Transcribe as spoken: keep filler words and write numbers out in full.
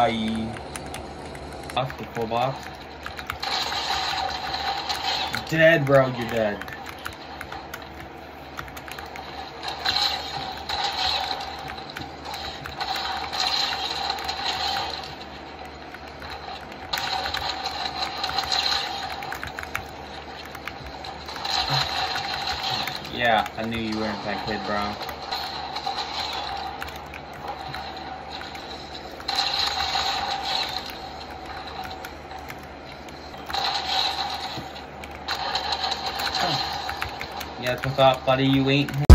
Bye. Box the full box. Dead, bro. You're dead. Yeah, I knew you weren't that kid, bro. Oh. Yeah, what's up, buddy? You ain't